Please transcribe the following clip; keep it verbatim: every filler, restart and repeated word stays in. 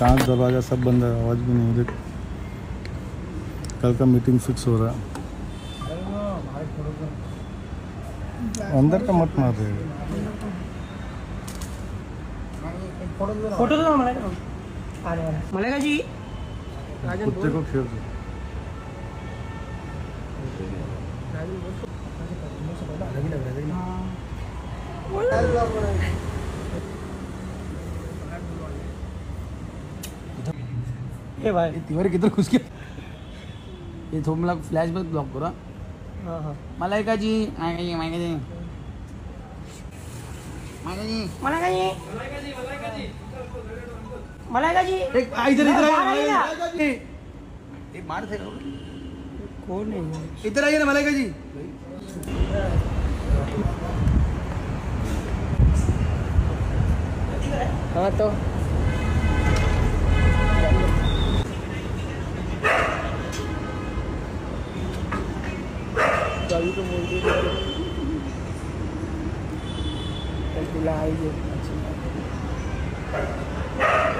कांच दरवाजा सब बंद है, आवाज़ भी नहीं। देख कल का मीटिंग फिक्स हो रहा है। अंदर का मत मार रहे। फोटो दो मलेगा मलेगा जी। कुत्ते को खेल दो। ये भाई तिवारी किधर घुस गया? ये थोड़ा मतलब फ्लैशबैक ब्लॉक करो। हाँ हाँ मलाइका जी आएगा जी मायका जी मायका जी मलेगा जी मलेगा जी। एक इधर इधर आइए मलाइका जी। एक मार थे कौन है इधर आइए ना मलाइका जी। हाँ तो कभी तो बोलते थे अच्छा